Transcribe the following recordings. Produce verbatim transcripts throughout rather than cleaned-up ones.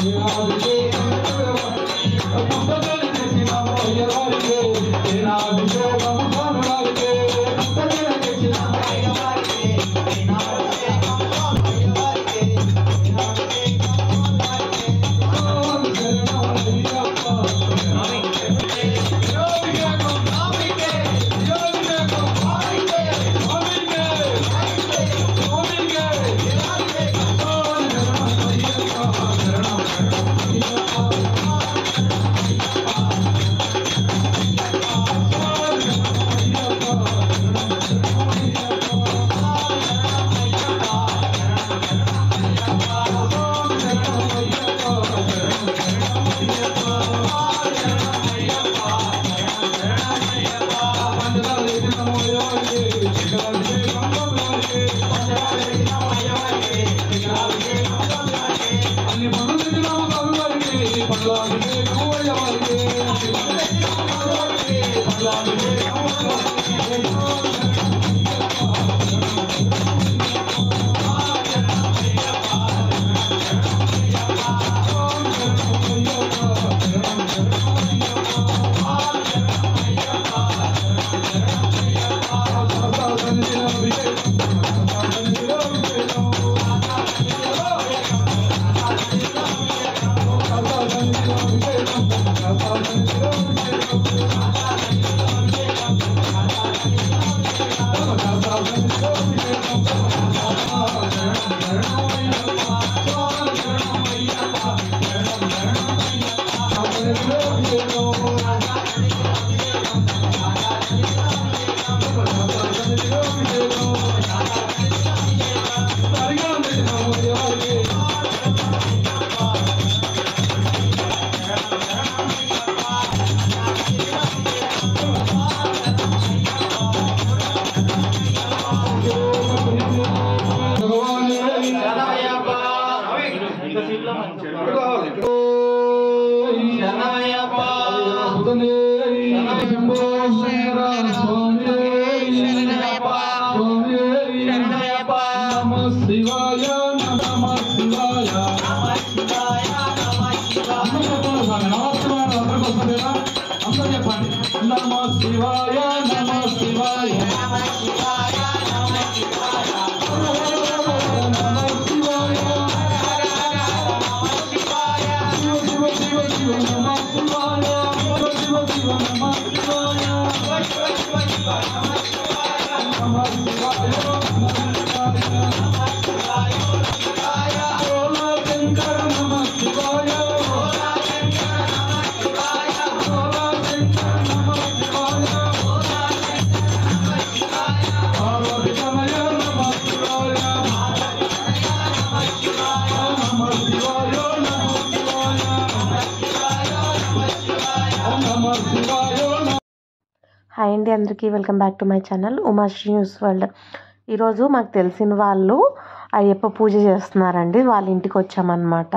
Hi అండి, అందరికీ welcome back to my channel Umashri news world. ఈరోజు మాకు తెలిసిన వాళ్ళు అయ్యప్ప పూజ చేస్తున్నారండి. వాళ్ళ ఇంటికి వచ్చామన్నమాట.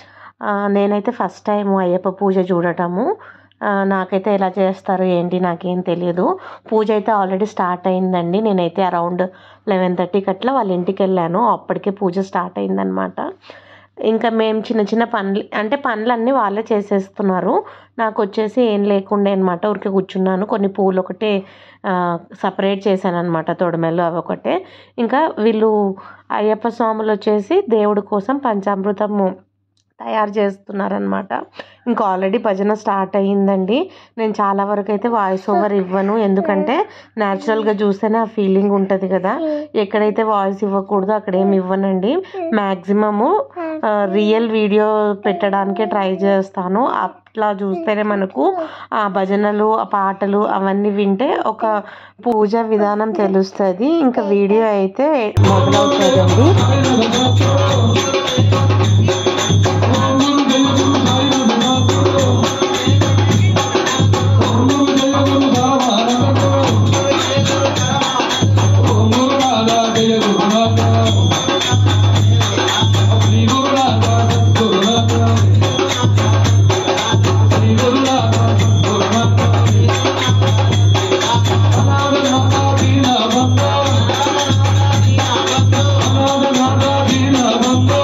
నేనైతే ఫస్ట్ టైం అయ్యప్ప పూజ చూడటము. నాకైతే ఎలా చేస్తారు ఏంటి నాకేం తెలియదు. పూజ అయితే ఆల్రెడీ స్టార్ట్ అయిందండి. నేనైతే అరౌండ్ లెవెన్ థర్టీకి అట్లా వాళ్ళ ఇంటికి వెళ్ళాను. అప్పటికే పూజ స్టార్ట్ అయిందనమాట. ఇంకా మేము చిన్న చిన్న పనులు అంటే పనులన్నీ వాళ్ళే చేసేస్తున్నారు. నాకు వచ్చేసి ఏం లేకుండే అనమాట. ఊరికే కూర్చున్నాను. కొన్ని పూలు ఒకటే సపరేట్ చేశాను అనమాట, తొడిమెలు అవి ఒకటే. ఇంకా వీళ్ళు అయ్యప్ప స్వాములు వచ్చేసి దేవుడి కోసం పంచామృతము తయారు చేస్తున్నారనమాట. ఇంకా ఆల్రెడీ భజన స్టార్ట్ అయ్యిందండి. నేను చాలా వరకు అయితే వాయిస్ ఓవర్ ఇవ్వను, ఎందుకంటే న్యాచురల్గా చూస్తేనే ఆ ఫీలింగ్ ఉంటుంది కదా. ఎక్కడైతే వాయిస్ ఇవ్వకూడదో అక్కడ ఏమి ఇవ్వనండి. మ్యాక్సిమము రియల్ వీడియో పెట్టడానికే ట్రై చేస్తాను. అట్లా చూస్తేనే మనకు ఆ భజనలు ఆ పాటలు అవన్నీ వింటే ఒక పూజ విధానం తెలుస్తుంది. ఇంకా వీడియో అయితే మొదలవుతుందండి. Bamba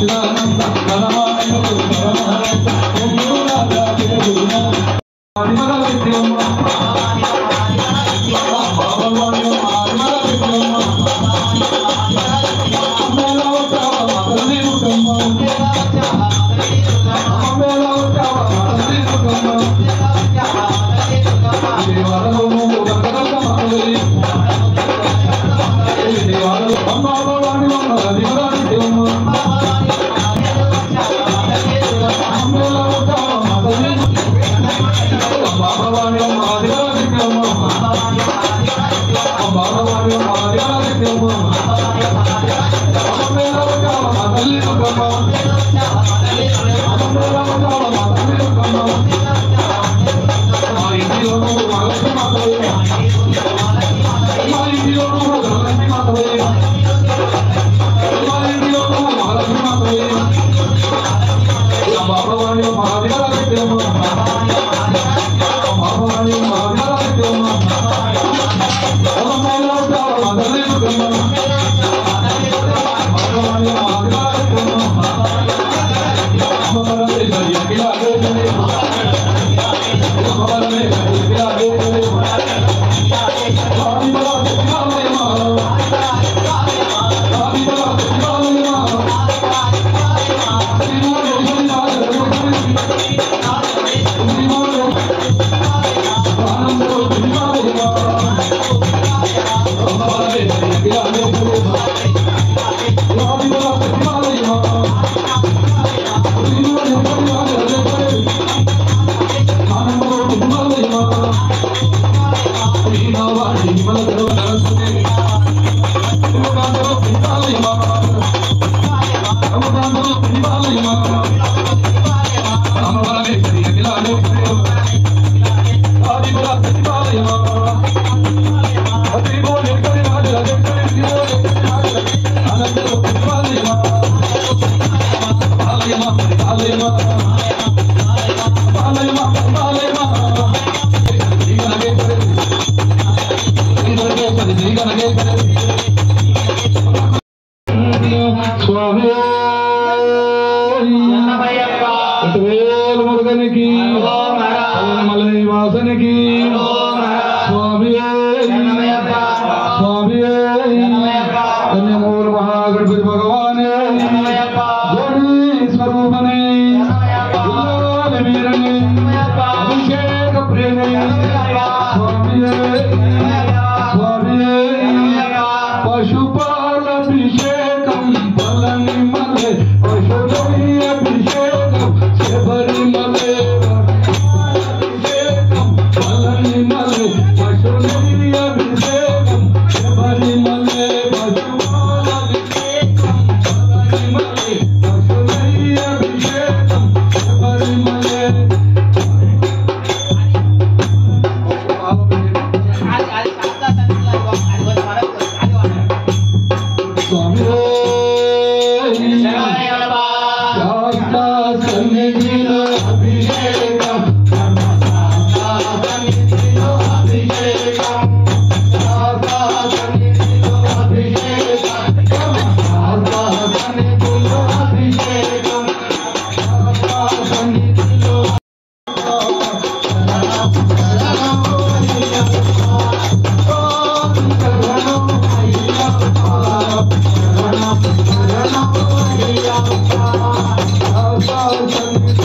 Thank you.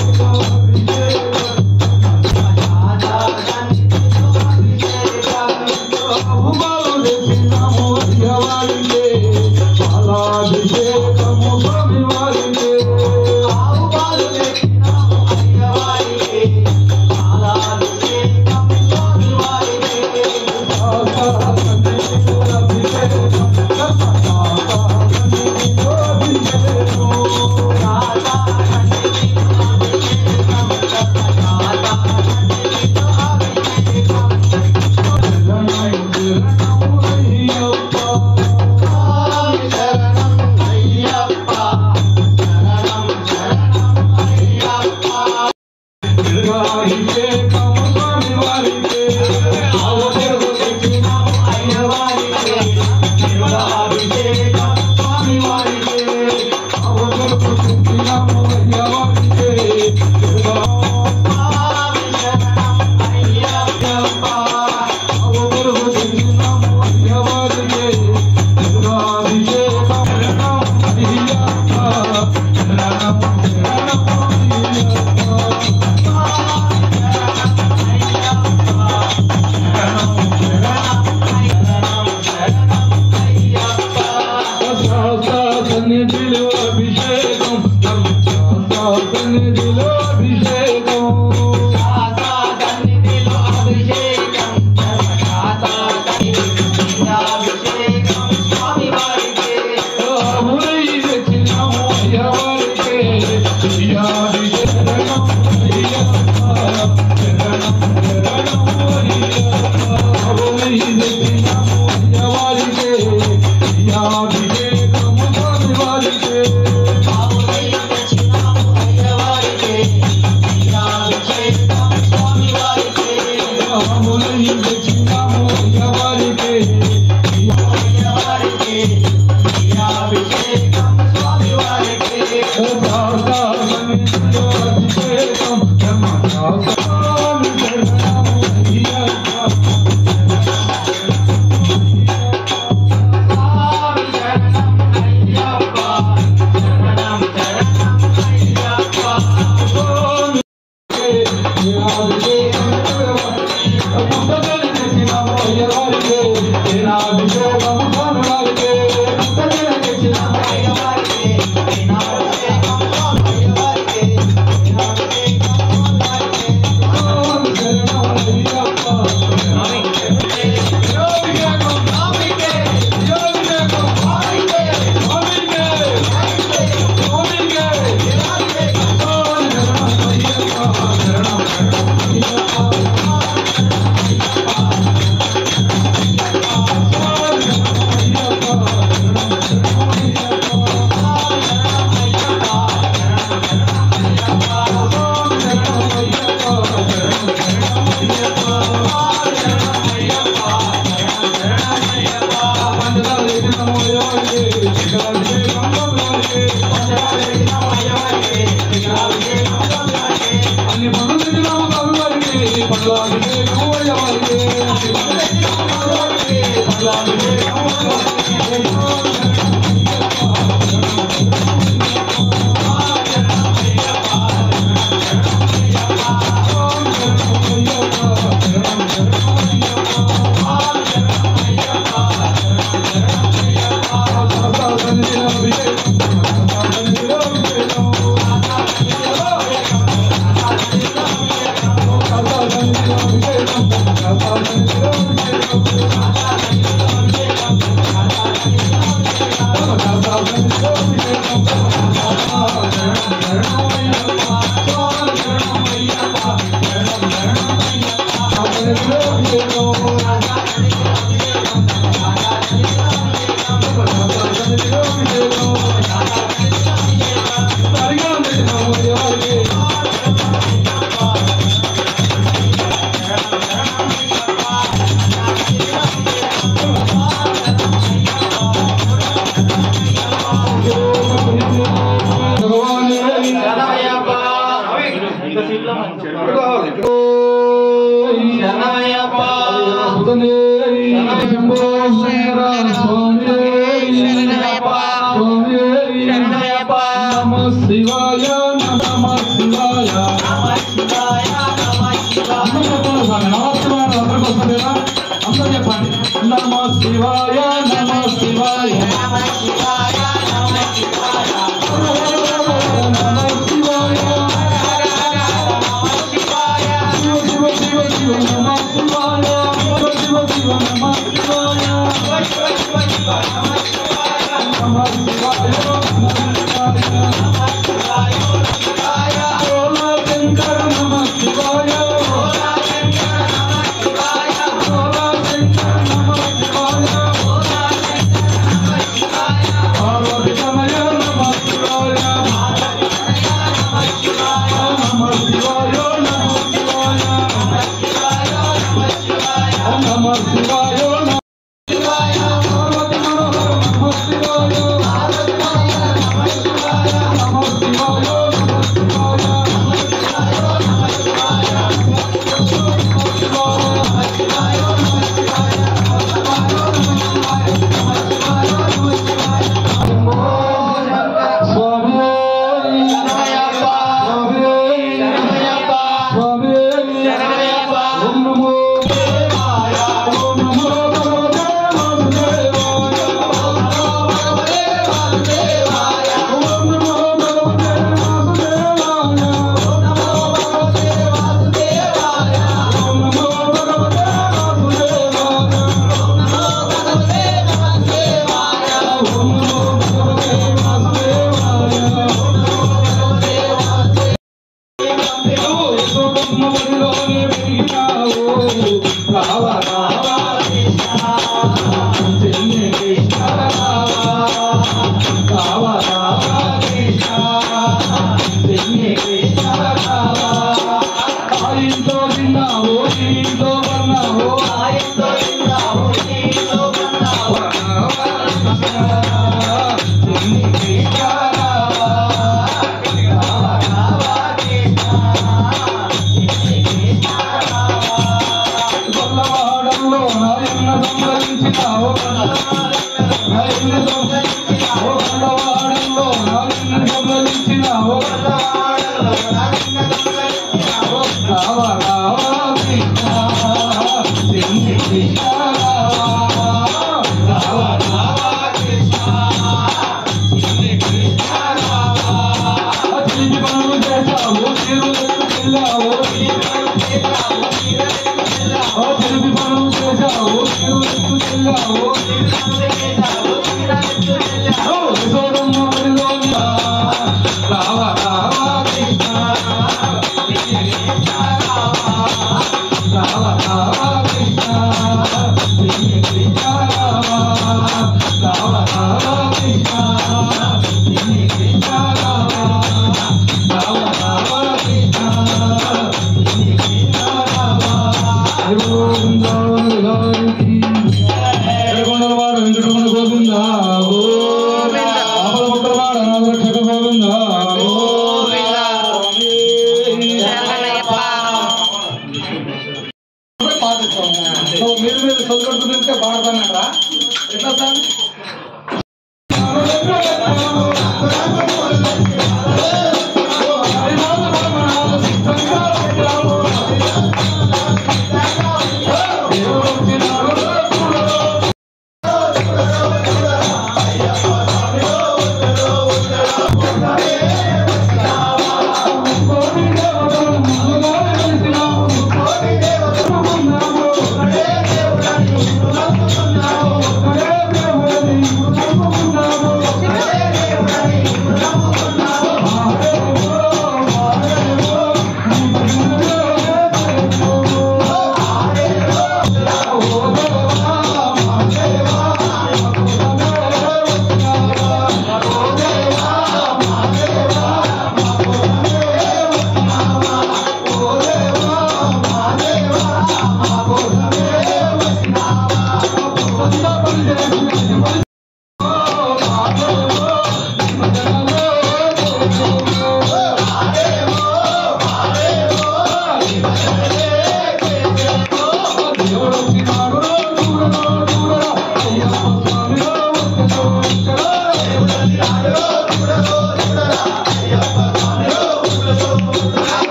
Thank you.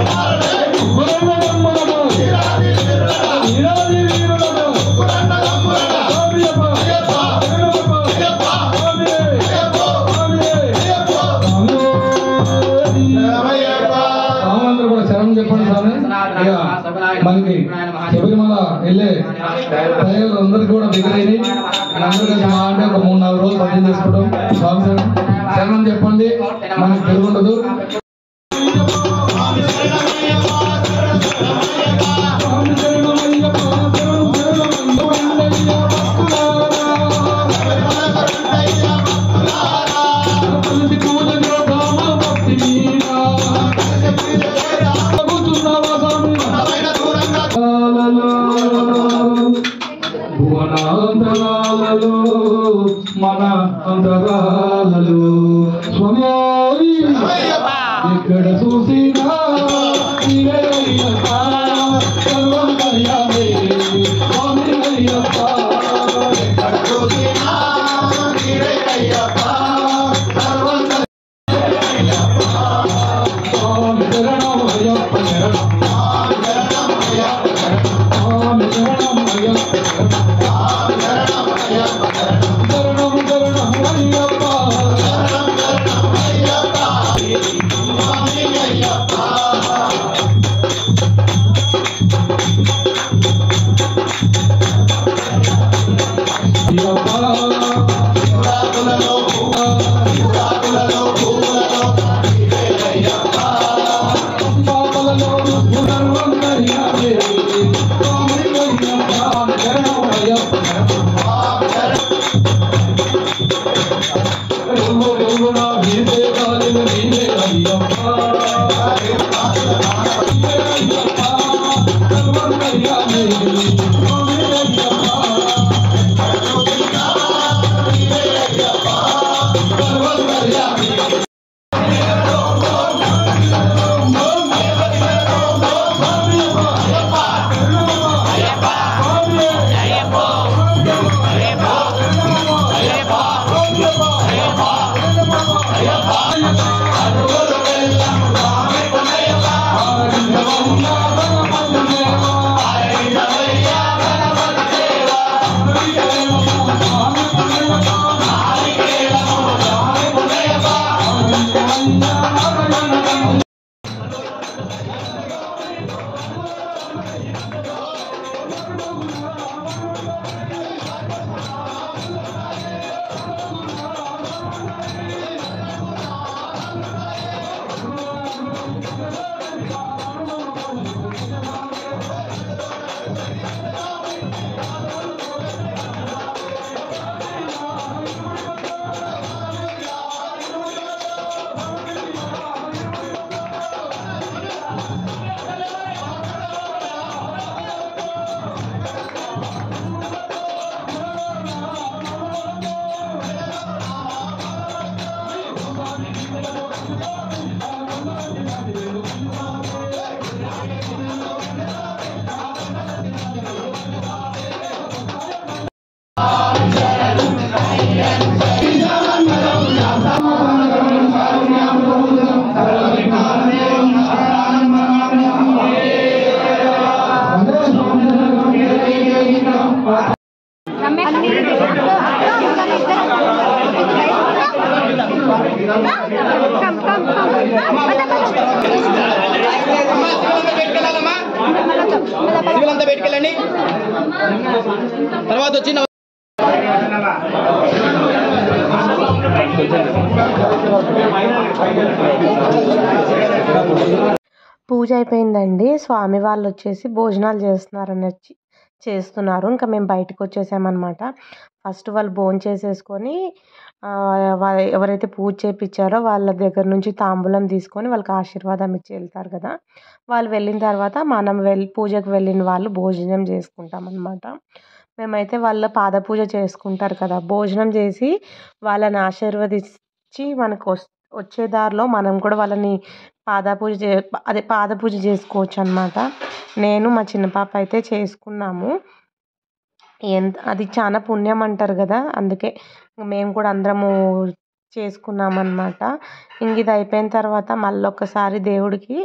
మనకి శబరిమల వెళ్ళే అందరికి కూడా దగ్గరైంది. అందరూ మా అంటే ఒక మూడు నాలుగు రోజులు పద్యం చేసుకోవడం స్వామి శరణం చెప్పండి, మనకి తిరుగుండదు. భువనాంతరాలలో మన అంతరాలలో స్వామి ఇక్కడ చూసినా సివిలంతా బయటికెళ్ళండి. తర్వాత వచ్చిన పూజ అయిపోయిందండి. స్వామి వాళ్ళు వచ్చేసి భోజనాలు చేస్తున్నారని వచ్చి చేస్తున్నారు. ఇంకా మేము బయటకు వచ్చేసామన్నమాట. ఫస్ట్ వాళ్ళు భోజనం చేసేసుకొని ఎవరైతే పూజ చేయించారో వాళ్ళ దగ్గర నుంచి తాంబూలం తీసుకొని వాళ్ళకి ఆశీర్వాదం ఇచ్చి వెళ్తారు కదా. వాళ్ళు వెళ్ళిన తర్వాత మనం వెళ్ళి పూజకు వెళ్ళిన వాళ్ళు భోజనం చేసుకుంటాం అన్నమాట. మేమైతే వాళ్ళ పాద పూజ చేసుకుంటారు కదా, భోజనం చేసి వాళ్ళని ఆశీర్వదించి మనకు వచ్చే దారిలో మనం కూడా వాళ్ళని పాద పూజ చే అదే పాద పూజ చేసుకోవచ్చు అన్నమాట. నేను మా చిన్న పాప అయితే చేసుకున్నాము. ఎంత అది చాలా పుణ్యం అంటారు కదా, అందుకే మేము కూడా అందరము చేసుకున్నామన్నమాట. ఇంక ఇది అయిపోయిన తర్వాత మళ్ళీ ఒక్కసారి దేవుడికి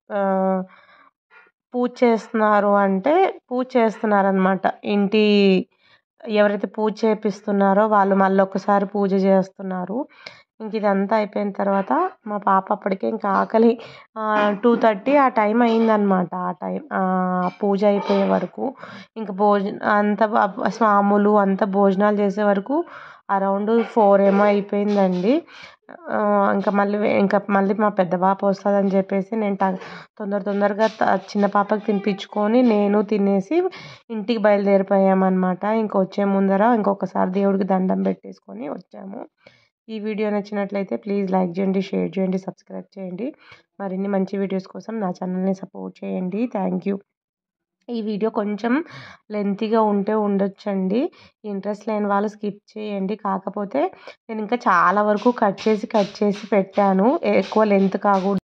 పూజ చేస్తున్నారు అంటే పూజ చేస్తున్నారనమాట. ఇంటి ఎవరైతే పూజ చేపిస్తున్నారో వాళ్ళు మళ్ళీ ఒక్కసారి పూజ చేస్తున్నారు. ఇంక ఇదంతా అయిపోయిన తర్వాత మా పాప అప్పటికే ఇంకా ఆకలి టూ థర్టీ ఆ టైం అయిందనమాట. ఆ టైం పూజ అయిపోయే వరకు ఇంకా భోజనం అంతా స్వాములు అంతా భోజనాలు చేసే వరకు అరౌండ్ ఫోర్ ఏమో అయిపోయిందండి. ఇంకా మళ్ళీ ఇంకా మళ్ళీ మా పెద్ద పాప వస్తుందని చెప్పేసి నేను తొందర తొందరగా చిన్న పాపకి తినిపించుకొని నేను తినేసి ఇంటికి బయలుదేరిపోయామన్నమాట. ఇంక వచ్చే ముందర ఇంకొకసారి దేవుడికి దండం పెట్టేసుకొని వచ్చాము. ఈ వీడియో నచ్చినట్లయితే ప్లీజ్ లైక్ చేయండి, షేర్ చేయండి, సబ్స్క్రైబ్ చేయండి. మరిన్ని మంచి వీడియోస్ కోసం నా ఛానల్ని సపోర్ట్ చేయండి. Thank you. ఈ వీడియో కొంచెం లెంతీగా ఉంటే ఉండొచ్చండి. ఇంట్రెస్ట్ లేని వాళ్ళు స్కిప్ చేయండి. కాకపోతే నేను ఇంకా చాలా వరకు కట్ చేసి కట్ చేసి పెట్టాను, ఎక్కువ లెంత్ కాకూడదు.